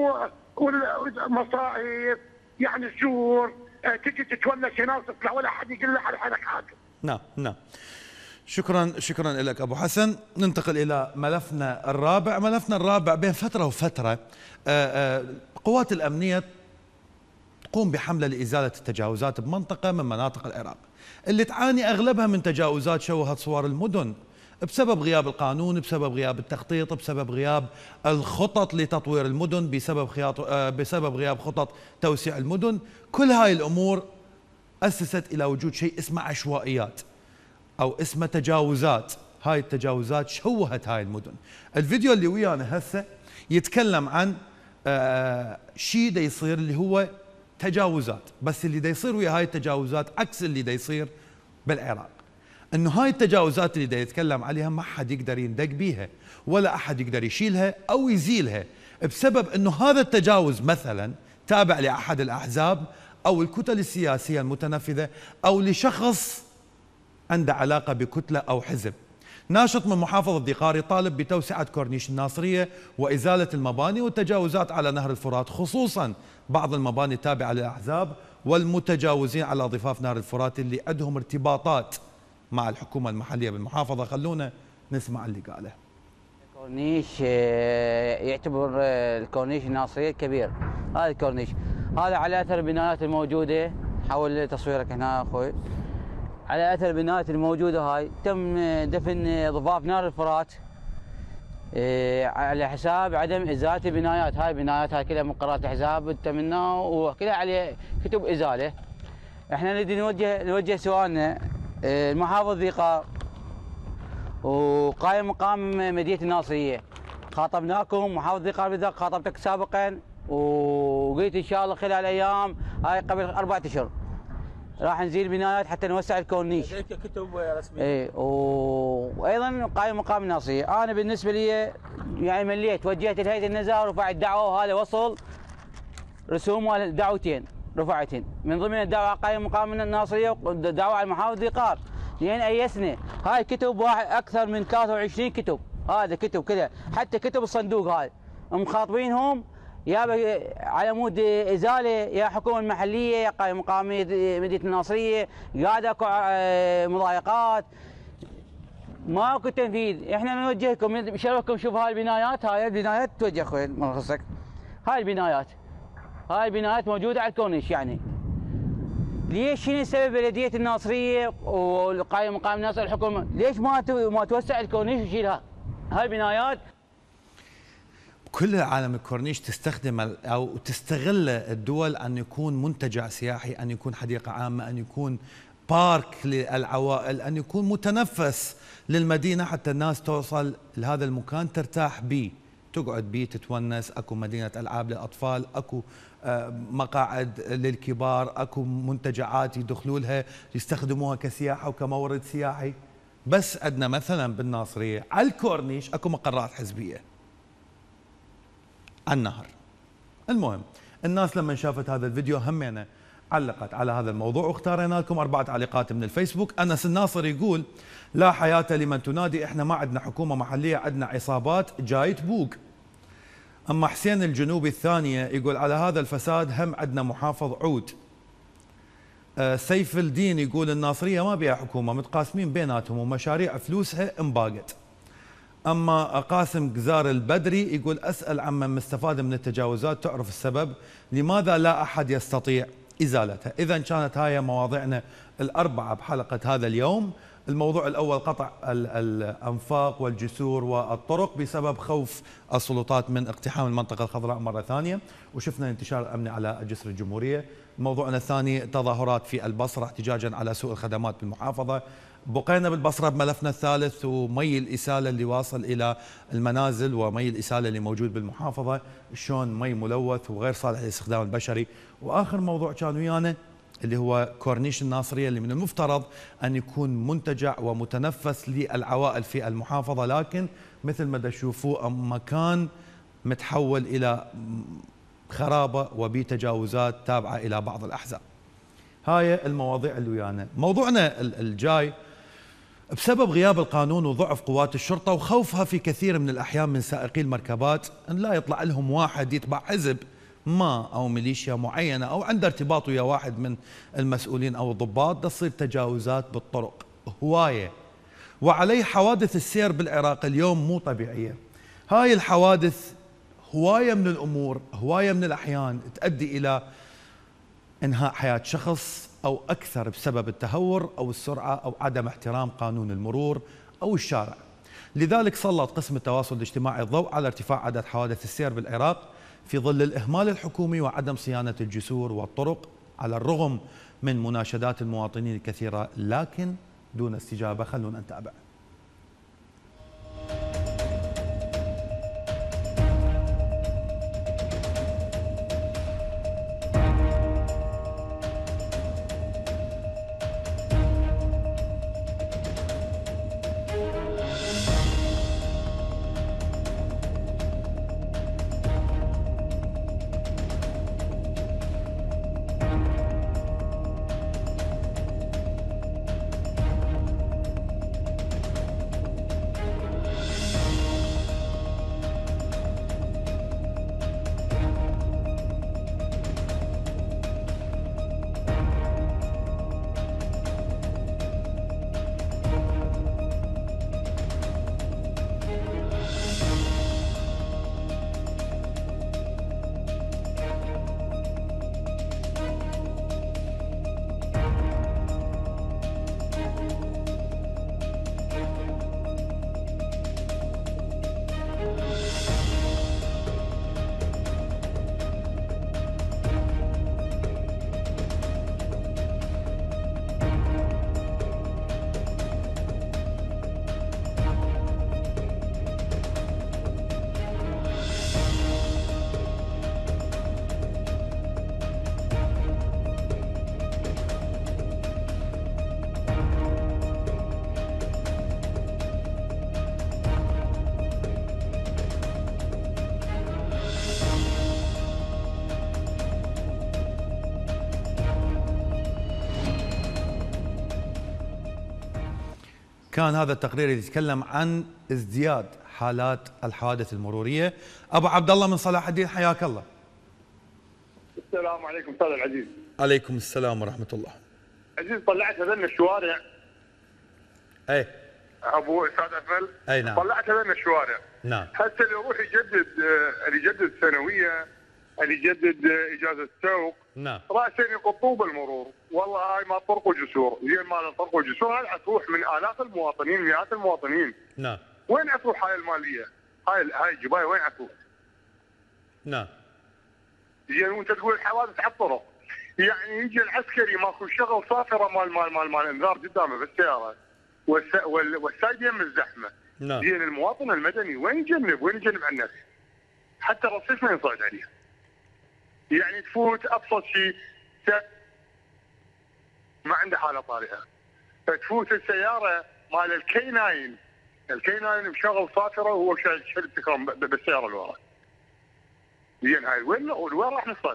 والمصائب، يعني الزور تجي تتونس هنا تطلع ولا حد يقول لها على حالك حاجه. نعم نعم. شكرا شكرا لك ابو حسن. ننتقل الى ملفنا الرابع. ملفنا الرابع بين فتره وفتره القوات الامنيه تقوم بحمله لازاله التجاوزات بمنطقه من مناطق العراق اللي تعاني اغلبها من تجاوزات شوهت صور المدن بسبب غياب القانون، بسبب غياب التخطيط، بسبب غياب الخطط لتطوير المدن، بسبب بسبب غياب خطط توسيع المدن. كل هاي الأمور أسست إلى وجود شيء اسمه عشوائيات أو اسمه تجاوزات. هاي التجاوزات شوهت هاي المدن. الفيديو اللي ويانا هسه يتكلم عن آه شيء دا يصير اللي هو تجاوزات، بس اللي دا يصير ويا هاي التجاوزات عكس اللي دا يصير بالعراق. انه هاي التجاوزات اللي دا يتكلم عليها ما حد يقدر يندق بيها ولا احد يقدر يشيلها او يزيلها، بسبب انه هذا التجاوز مثلا تابع لاحد الاحزاب او الكتل السياسيه المتنفذه او لشخص عنده علاقه بكتله او حزب. ناشط من محافظة ذقار يطالب بتوسعة كورنيش الناصرية وإزالة المباني والتجاوزات على نهر الفرات، خصوصا بعض المباني التابعة للأحزاب والمتجاوزين على ضفاف نهر الفرات اللي عندهم ارتباطات مع الحكومة المحلية بالمحافظة. خلونا نسمع اللي قاله. الكورنيش يعتبر الكورنيش الناصرية كبير. هذا الكورنيش هذا على أثر البنايات الموجودة، حول تصويرك هنا أخوي. على اثر البنايات الموجوده هاي تم دفن ضفاف نهر الفرات على حساب عدم ازاله البنايات. هاي البنايات هاي كلها من قرارات الاحزاب تمناه وكلها عليه كتب ازاله. احنا نريد نوجه نوجه سؤالنا المحافظ ذقار وقائم مقام مدينه الناصريه. خاطبناكم محافظ ذقار بالذات، خاطبتك سابقا وقلت ان شاء الله خلال ايام هاي قبل اربعة اشهر راح نزيل بنايات حتى نوسع الكورنيش. لديك كتب رسميه. اي وايضا قائم مقام الناصريه. انا بالنسبه لي يعني مليت، وجهت لهيئه النزاهه ورفعت دعوه، وهذا وصل رسوم دعوتين رفعتين، من ضمن الدعوه قائم مقام الناصريه ودعوه على محافظ ذقار لان ايسنا. هاي كتب واحد اكثر من ثلاثة وعشرين كتب، هذا كتب كذا، حتى كتب الصندوق هاي مخاطبينهم يا على مود ازاله يا حكومه المحليه يا قائم مقام مدينه الناصريه، قاعد اكو مضايقات ماكو تنفيذ. احنا نوجهكم بشرفكم، شوف هاي البنايات، هاي البنايات توجه اخوي مرخصك. هاي البنايات هاي البنايات موجوده على الكورنيش. يعني ليش شنو سبب بلديه الناصريه والقائم مقام الناصريه الحكومه ليش ما ما توسع الكورنيش وتشيلها؟ هاي البنايات كل عالم الكورنيش تستخدم أو تستغل الدول أن يكون منتجع سياحي، أن يكون حديقة عامة، أن يكون بارك للعوائل، أن يكون متنفس للمدينة حتى الناس توصل لهذا المكان ترتاح به، تقعد به تتونس. أكو مدينة ألعاب للأطفال، أكو مقاعد للكبار، أكو منتجعات يدخلوا لها يستخدموها كسياحة وكمورد سياحي. بس عندنا مثلا بالناصرية على الكورنيش أكو مقرات حزبية على النهر. المهم الناس لما شافت هذا الفيديو همينا علقت على هذا الموضوع، واختارينا لكم اربع تعليقات من الفيسبوك. انس الناصر يقول لا حياة لمن تنادي، احنا ما عندنا حكومة محلية، عندنا عصابات جاي تبوق. اما حسين الجنوبي الثانية يقول على هذا الفساد هم عندنا محافظ عود. آه سيف الدين يقول الناصرية ما بيها حكومة، متقاسمين بيناتهم ومشاريع فلوسها انباقت. أما قاسم قزار البدري يقول أسأل عمن مستفاد من التجاوزات تعرف السبب، لماذا لا أحد يستطيع إزالتها؟ إذا كانت هاي مواضيعنا الأربعة بحلقة هذا اليوم. الموضوع الأول قطع الأنفاق والجسور والطرق بسبب خوف السلطات من اقتحام المنطقة الخضراء مرة ثانية، وشفنا انتشار أمني على جسر الجمهورية. موضوعنا الثاني تظاهرات في البصرة احتجاجا على سوء الخدمات بالمحافظة. بقينا بالبصرة بملفنا الثالث ومي الإسالة اللي واصل إلى المنازل ومي الإسالة اللي موجود بالمحافظة، شلون مي ملوث وغير صالح للاستخدام البشري. وآخر موضوع كان ويانا اللي هو كورنيش الناصرية اللي من المفترض أن يكون منتجع ومتنفس للعوائل في المحافظة، لكن مثل ما تشوفوه مكان متحول إلى خرابة وبتجاوزات تابعة إلى بعض الأحزاب. هاي المواضيع اللي ويانا. موضوعنا الجاي بسبب غياب القانون وضعف قوات الشرطة وخوفها في كثير من الأحيان من سائقي المركبات أن لا يطلع لهم واحد يتبع حزب ما أو ميليشيا معينة أو عنده ارتباط ويا واحد من المسؤولين أو الضباط، تصير تجاوزات بالطرق هواية. وعليه حوادث السير بالعراق اليوم مو طبيعية. هاي الحوادث هواية من الأمور، هواية من الأحيان تؤدي إلى إنهاء حياة شخص أو أكثر بسبب التهور أو السرعة أو عدم احترام قانون المرور أو الشارع. لذلك سلط قسم التواصل الاجتماعي الضوء على ارتفاع عدد حوادث السير بالعراق في ظل الإهمال الحكومي وعدم صيانة الجسور والطرق، على الرغم من مناشدات المواطنين الكثيرة لكن دون استجابة. خلونا نتابع. كان هذا التقرير يتكلم عن ازدياد حالات الحوادث المروريه. ابو عبد الله من صلاح الدين، حياك الله. السلام عليكم استاذ العزيز. عليكم السلام ورحمه الله. عزيز، طلعت هذين الشوارع. اي ابو استاذ افل. اي نعم. طلعت هذين الشوارع. نعم. هسه اللي يروح يجدد اللي يجدد ثانويه، اللي يجدد اجازه سوق، نعم، راسين يقطوه بالمرور، والله هاي ما طرق وجسور، زين ما طرق وجسور، هاي حتروح من الاف المواطنين، مئات المواطنين. نعم. وين حتروح هاي الماليه؟ هاي هاي الجبايه وين حتروح؟ نعم. زين وانت تقول الحوادث على الطرق، يعني يجي العسكري ماكو شغل صافره مال مال مال مال انذار قدامه بالسياره والسايق يم الزحمه. نعم. زين المواطن المدني وين يجنب؟ وين يجنب عن نفسه؟ حتى الرصيف ما ينصعد عليه. يعني تفوت ابسط شيء ما عنده حاله طارئه، فتفوت السياره مال الكي تسعة، الكي تسعة مشغل صافره وهو شايل شايل التكرام بالسياره اللي ورا. زين هاي وين وين راح نوصل؟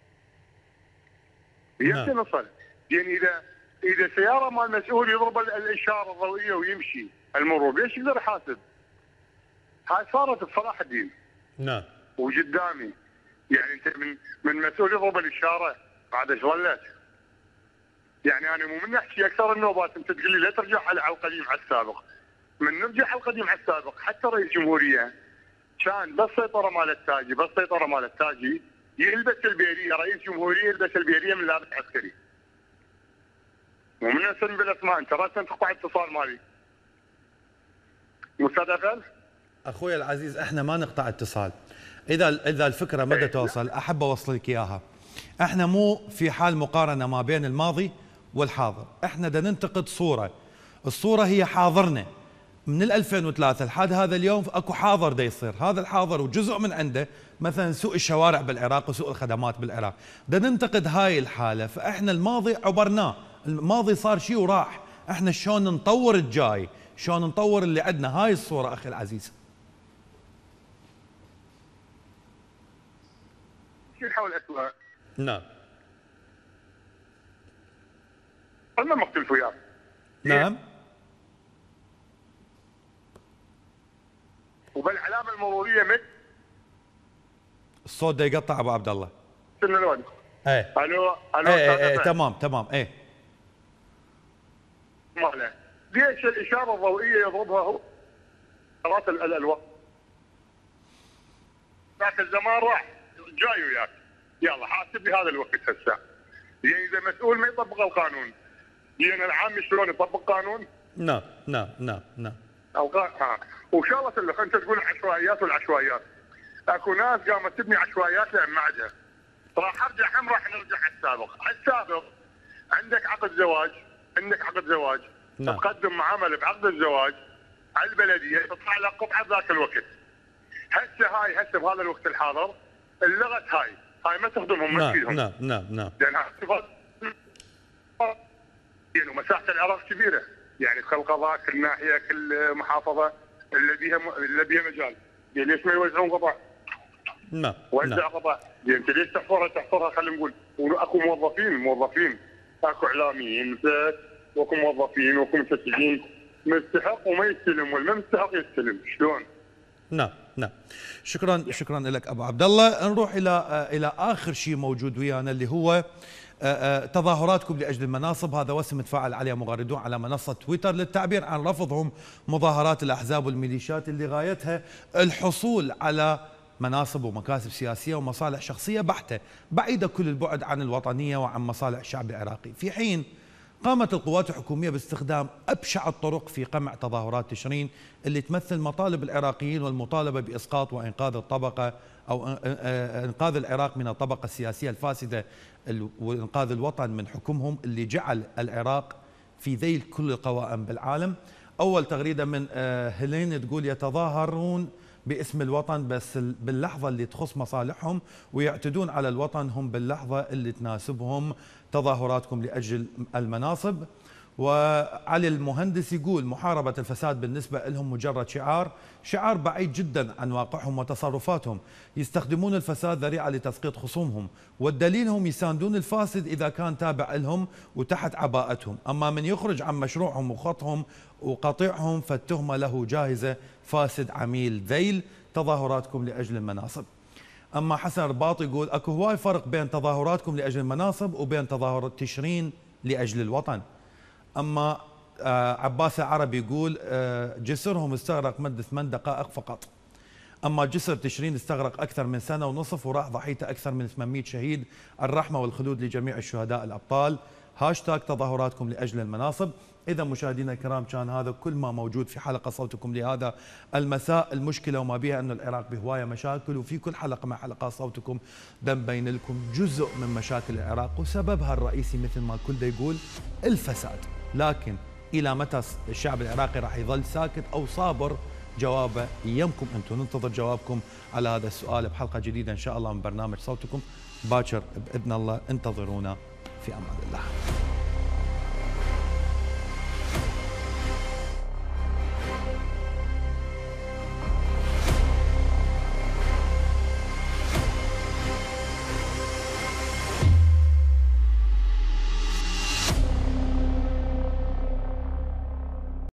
يمكن نوصل. زين اذا اذا سياره مال مسؤول يضرب الاشاره الضوئيه ويمشي المرور، ليش يقدر يحاسب؟ هاي صارت بصلاح الدين. نعم. وقدامي. يعني انت من من مسؤول يضرب الاشاره بعد ايش ظلت؟ يعني انا مو من نحكي اكثر النوبات، انت تقول لي لا ترجع على القديم على السابق. من نرجع على القديم على السابق، حتى رئيس الجمهوريه كان بالسيطره مال التاجي، بالسيطره مال التاجي يلبس البيريه، رئيس جمهوريه يلبس البيريه من لابس عسكري. ومن اسم بالاسماء، انت راسا تقطع اتصال مالي. استاذ افل؟ اخوي العزيز، احنا ما نقطع اتصال. اذا اذا الفكره مدى توصل احب اوصل لك اياها. احنا مو في حال مقارنه ما بين الماضي والحاضر، احنا بدنا ننتقد صوره، الصوره هي حاضرنا من ألفين وثلاثة لحد هذا اليوم، اكو حاضر دا يصير، هذا الحاضر وجزء من عنده مثلا سوء الشوارع بالعراق وسوء الخدمات بالعراق، بدنا ننتقد هاي الحاله، فاحنا الماضي عبرناه، الماضي صار شيء وراح، احنا شلون نطور الجاي، شلون نطور اللي عندنا، هاي الصوره اخي العزيز. شو نحاول اسوء؟ نعم. انا مختلف وياك. نعم. وبالعلامه المروريه مد الصوت ده يقطع ابو عبد الله. شنو لون؟ ايه الو الو ايه ايه, ايه تمام تمام ايه. ماله ليش الاشاره الضوئيه يضربها هو؟ رات الالوان. ذاك الزمان راح جاي وياك. يلا حاسب لي هذا الوقت هسه. يعني اذا مسؤول ما يطبق القانون، يعني العام شلون يطبق قانون؟ نعم نعم نعم نعم. الغاء ها وشغله اللي انت تقول عشوائيات والعشوائيات، اكو ناس قامت تبني عشوائيات لان ما عندها. راح ارجع هم راح نرجع على السابق، على السابق عندك عقد زواج، عندك عقد زواج نعم. تقدم معامله بعقد الزواج على البلديه تطلع لك قطعه ذاك الوقت. هسه هاي هسه بهذا الوقت الحاضر اللغت هاي هاي ما تخدمهم ما نعم تفيدهم. نعم نعم نعم لان هاي صفات ومساحه العراق كبيره، يعني كل قضاء كل ناحيه كل محافظه اللي بيها اللي بيها مجال، يعني ليش ما يوزعون قضاء؟ نعم وزع نعم. قضاء، يعني انت ليش تحفرها تحفرها خلينا نقول، واكو موظفين موظفين اكو اعلاميين واكو موظفين واكو مستشفيين مستحق وما يستلم والما مستحق يستلم، شلون؟ نعم نعم. شكرا شكرا لك ابو عبد الله. نروح الى الى اخر شيء موجود ويانا اللي هو تظاهراتكم لاجل المناصب. هذا وسم تفاعل عليه مغردون على منصه تويتر للتعبير عن رفضهم مظاهرات الاحزاب والميليشيات اللي غايتها الحصول على مناصب ومكاسب سياسيه ومصالح شخصيه بحته بعيده كل البعد عن الوطنيه وعن مصالح الشعب العراقي، في حين قامت القوات الحكوميه باستخدام ابشع الطرق في قمع تظاهرات تشرين اللي تمثل مطالب العراقيين والمطالبه باسقاط وانقاذ الطبقه او انقاذ العراق من الطبقه السياسيه الفاسده وانقاذ الوطن من حكمهم اللي جعل العراق في ذيل كل القوائم بالعالم. اول تغريده من هيلين تقول يتظاهرون باسم الوطن بس باللحظة اللي تخص مصالحهم ويعتدون على الوطن هم باللحظة اللي تناسبهم تظاهراتكم لأجل المناصب. وعلي المهندس يقول محاربة الفساد بالنسبة لهم مجرد شعار شعار بعيد جدا عن واقعهم وتصرفاتهم، يستخدمون الفساد ذريعة لتسقيط خصومهم، والدليل هم يساندون الفاسد إذا كان تابع لهم وتحت عباءتهم، أما من يخرج عن مشروعهم وخطهم وقطيعهم فالتهمة له جاهزة، فاسد عميل ذيل. تظاهراتكم لأجل المناصب. أما حسن رباط يقول أكو هواي فرق بين تظاهراتكم لأجل المناصب وبين تظاهرات تشرين لأجل الوطن. أما عباس عربي يقول جسرهم استغرق مدة ثمان دقائق فقط، أما جسر تشرين استغرق أكثر من سنة ونصف وراح ضحيته أكثر من ثمانمئة شهيد. الرحمة والخلود لجميع الشهداء الأبطال. هاشتاج تظاهراتكم لأجل المناصب. إذا مشاهدينا الكرام كان هذا كل ما موجود في حلقة صوتكم لهذا المساء. المشكلة وما بها أن العراق بهواية مشاكل، وفي كل حلقة مع حلقات صوتكم بنبين لكم جزء من مشاكل العراق وسببها الرئيسي مثل ما الكل دا يقول الفساد. لكن إلى متى الشعب العراقي راح يظل ساكت أو صابر؟ جوابه يمكم أنتم. ننتظر جوابكم على هذا السؤال بحلقة جديدة إن شاء الله من برنامج صوتكم باكر بإذن الله. انتظرونا في أمان الله.